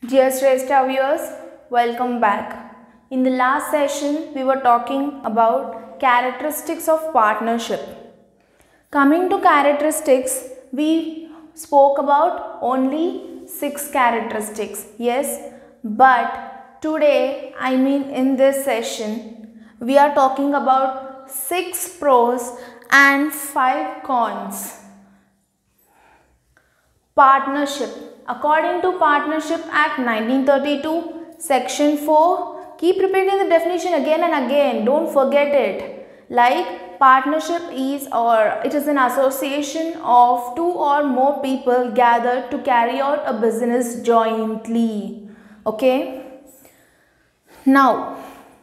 Dear Shrestha viewers, welcome back. In the last session, we were talking about characteristics of partnership. Coming to characteristics, we spoke about only 6 characteristics. Yes, but today, in this session, we are talking about 6 pros and 5 cons. Partnership. According to Partnership Act 1932, Section 4, keep repeating the definition again and again, don't forget it. Like partnership is it is an association of 2 or more people gathered to carry out a business jointly. Okay. Now,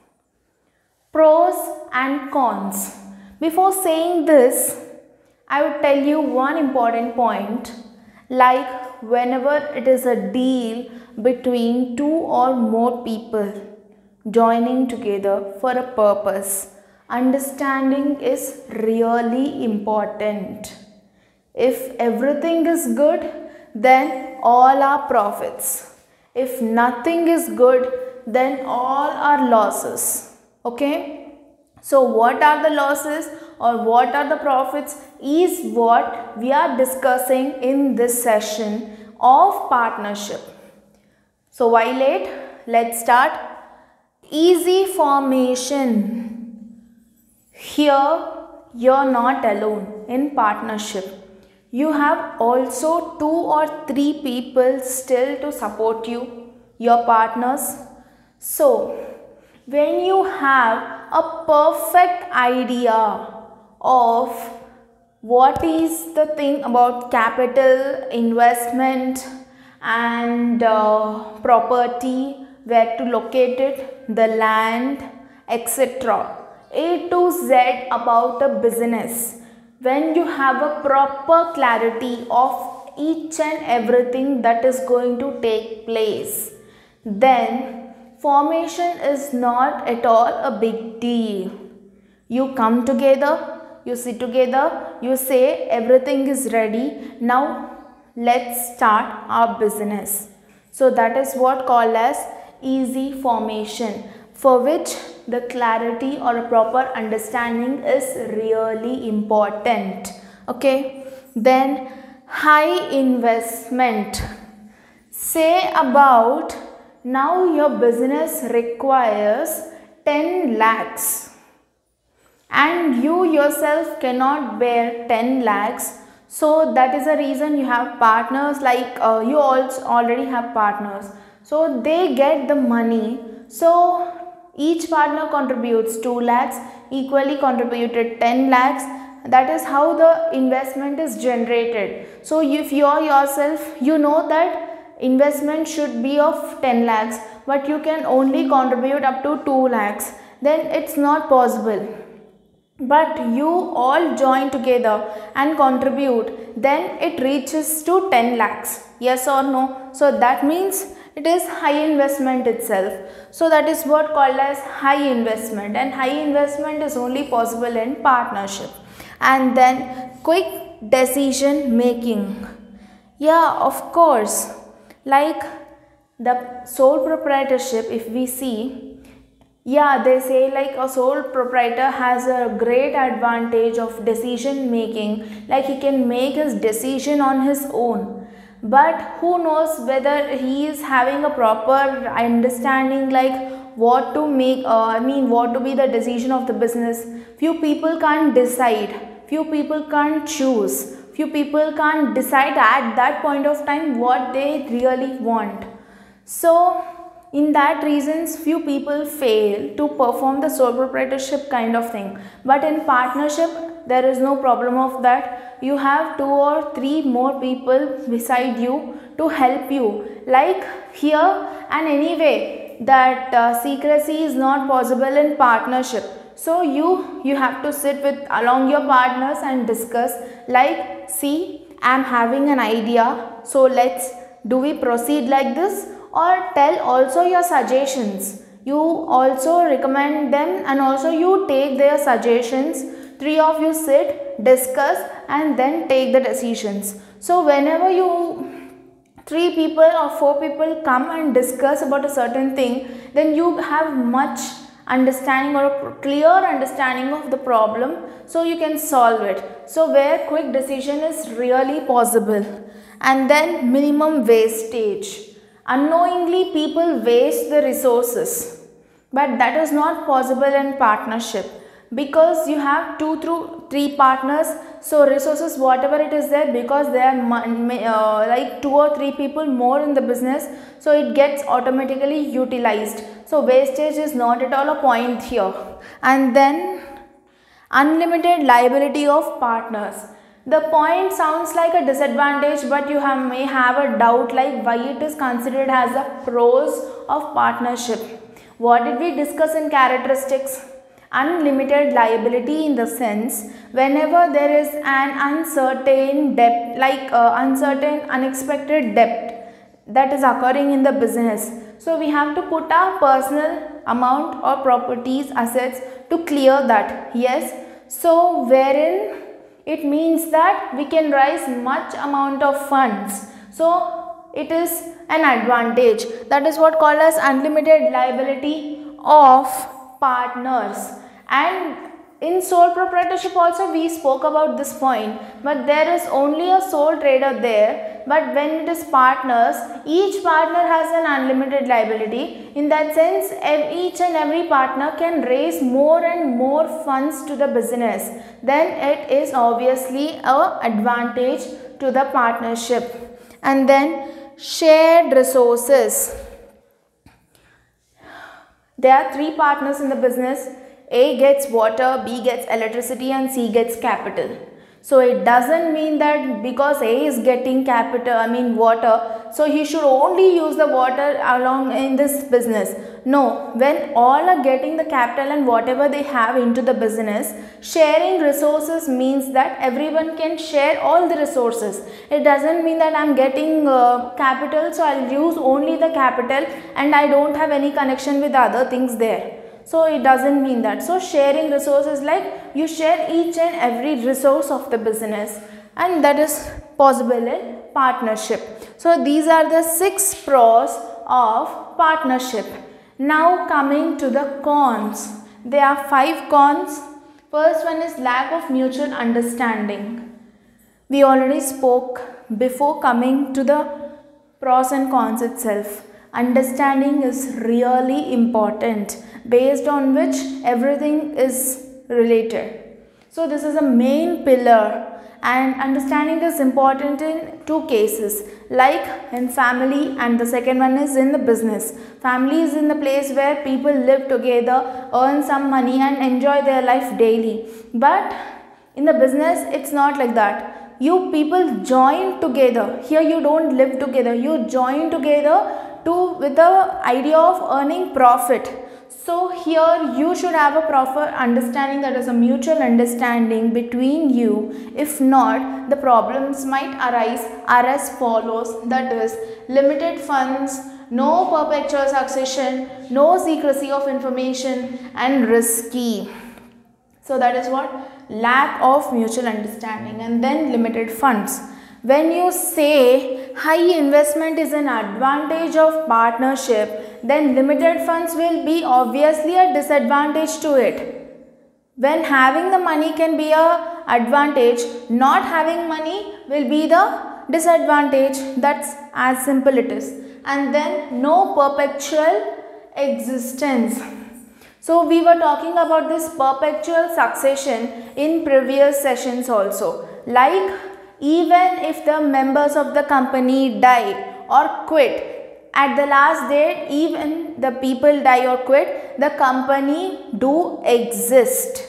pros and cons. Before saying this, I would tell you one important point. Like whenever it is a deal between 2 or more people joining together for a purpose, understanding is really important. If everything is good, then all are profits. If nothing is good, then all are losses. Okay? So what are the losses or what are the profits is what we are discussing in this session of partnership. So why late? Let's start. Easy formation. Here you're not alone in partnership. You have also 2 or 3 people still to support you, your partners. So when you have a perfect idea of what is the thing about capital, investment and property, where to locate it, the land, etc. A to Z about a business. When you have a proper clarity of each and everything that is going to take place, then formation is not at all a big deal. You come together, you sit together, you say everything is ready. Now let's start our business. So that is what called as easy formation, for which the clarity or a proper understanding is really important. Okay. Then high investment. Say about now your business requires 10 lakhs and you yourself cannot bear 10 lakhs. So that is the reason you have partners, like you also already have partners. So they get the money. So each partner contributes 2 lakhs, equally contributed 10 lakhs. That is how the investment is generated. So if you are yourself, you know that investment should be of 10 lakhs, but you can only contribute up to 2 lakhs. Then it's not possible. But you all join together and contribute, then it reaches to 10 lakhs. Yes or no? So that means it is high investment itself. So that is what called as high investment, and high investment is only possible in partnership. And then quick decision making. Yeah, of course. Like the sole proprietorship, if we see, yeah, they say like a sole proprietor has a great advantage of decision making, like he can make his decision on his own. But who knows whether he is having a proper understanding, like what to make, what to be the decision of the business. Few people can't decide, few people can't choose, few people can't decide at that point of time what they really want. So in that reasons, few people fail to perform the sole proprietorship kind of thing. But in partnership, there is no problem of that. You have 2 or 3 more people beside you to help you. Like here, and anyway, that secrecy is not possible in partnership. So you have to sit with along your partners and discuss, like, see, I am having an idea. So do we proceed like this? Or tell also your suggestions. You also recommend them and also you take their suggestions. 3 of you sit, discuss and then take the decisions. So whenever you 3 people or 4 people come and discuss about a certain thing, then you have much understanding or a clear understanding of the problem, so you can solve it. So where quick decision is really possible. And then minimum wastage. Unknowingly people waste the resources, but that is not possible in partnership, because you have 2 through 3 partners. So resources whatever it is there, because there are like 2 or 3 people more in the business, so it gets automatically utilized. So wastage is not at all a point here. And then unlimited liability of partners. The point sounds like a disadvantage, but you may have a doubt like why it is considered as a pros of partnership. What did we discuss in characteristics? Unlimited liability in the sense whenever there is an uncertain debt, like uncertain unexpected debt that is occurring in the business. So we have to put our personal amount or properties, assets to clear that. Yes. So wherein it means that we can raise much amount of funds. So it is an advantage. That is what called as unlimited liability of partners. And in sole proprietorship also we spoke about this point, but there is only a sole trader there. But when it is partners, each partner has an unlimited liability. In that sense, each and every partner can raise more and more funds to the business. Then it is obviously an advantage to the partnership. And then shared resources. There are 3 partners in the business. A gets water, B gets electricity, and C gets capital. So it doesn't mean that because A is getting water, so he should only use the water along in this business. No, when all are getting the capital and whatever they have into the business, sharing resources means that everyone can share all the resources. It doesn't mean that I'm getting capital, so I'll use only the capital and I don't have any connection with other things there. So it doesn't mean that. So sharing resources, like you share each and every resource of the business, and that is possible in partnership. So these are the 6 pros of partnership. Now coming to the cons. There are 5 cons. First one is lack of mutual understanding. We already spoke before coming to the pros and cons itself. Understanding is really important, based on which everything is related. So this is a main pillar, and understanding is important in 2 cases, like in family, and the second one is in the business. Family is in the place where people live together, earn some money and enjoy their life daily. But in the business it's not like that. You people join together. Here you don't live together, you join together with the idea of earning profit. So here you should have a proper understanding, that is a mutual understanding between you. If not, the problems might arise are as follows, that is limited funds, no perpetual succession, no secrecy of information, and risky. So that is what? Lack of mutual understanding. And then limited funds. When you say high investment is an advantage of partnership, then limited funds will be obviously a disadvantage to it. When having the money can be a advantage, not having money will be the disadvantage. That's as simple it is. And then no perpetual existence. So we were talking about this perpetual succession in previous sessions also. Like, even if the members of the company die or quit, at the last date, even the people die or quit, the company do exist.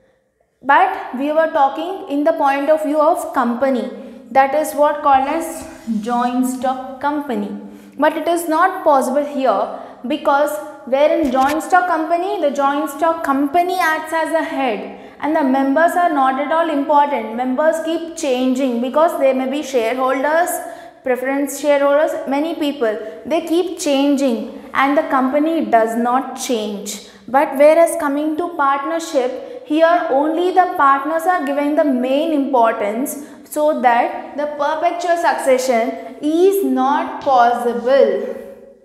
But we were talking in the point of view of company. That is what called as joint stock company. But it is not possible here, because where in joint stock company, the joint stock company acts as a head. And the members are not at all important. Members keep changing, because they may be shareholders, preference shareholders, many people. They keep changing and the company does not change. But whereas coming to partnership, here only the partners are given the main importance, so that the perpetual succession is not possible.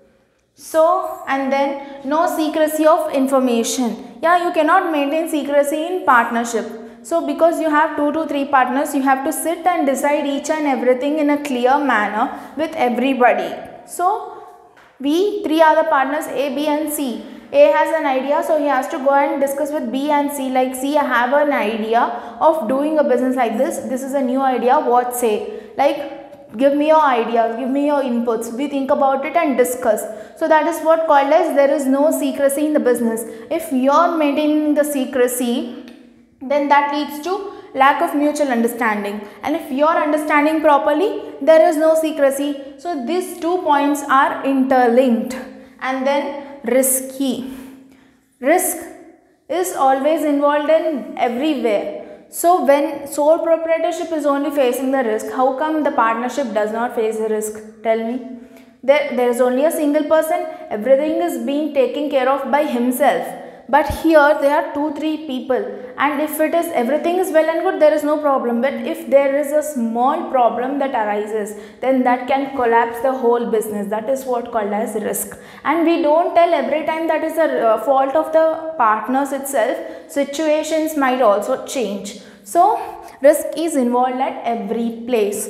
So, and then no secrecy of information. Yeah, you cannot maintain secrecy in partnership. So, because you have 2 to 3 partners, you have to sit and decide each and everything in a clear manner with everybody. So, we 3 are the partners A, B and C. A has an idea, so he has to go and discuss with B and C, like, see, I have an idea of doing a business like this. This is a new idea, what say? Like, give me your ideas, give me your inputs. We think about it and discuss. So that is what called as there is no secrecy in the business. If you are maintaining the secrecy, then that leads to lack of mutual understanding, and if you are understanding properly, there is no secrecy. So these 2 points are interlinked. And then risky. Risk is always involved in everywhere. So when sole proprietorship is only facing the risk, how come the partnership does not face the risk? Tell me. There is only a single person, everything is being taken care of by himself. But here there are 2-3 people, and if it is everything is well and good, there is no problem. But if there is a small problem that arises, then that can collapse the whole business. That is what called as risk. And we don't tell every time that is the fault of the partners itself. Situations might also change. So risk is involved at every place.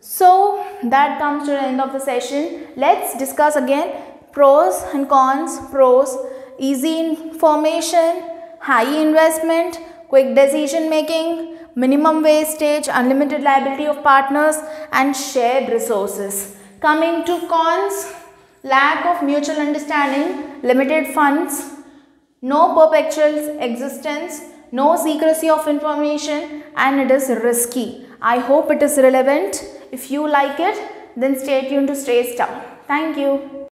So that comes to the end of the session. Let's discuss again pros and cons. Pros: easy information, high investment, quick decision making, minimum wastage, unlimited liability of partners, and shared resources. Coming to cons: lack of mutual understanding, limited funds, no perpetual existence, no secrecy of information, and it is risky. I hope it is relevant. If you like it, then stay tuned to Stay Star. Thank you.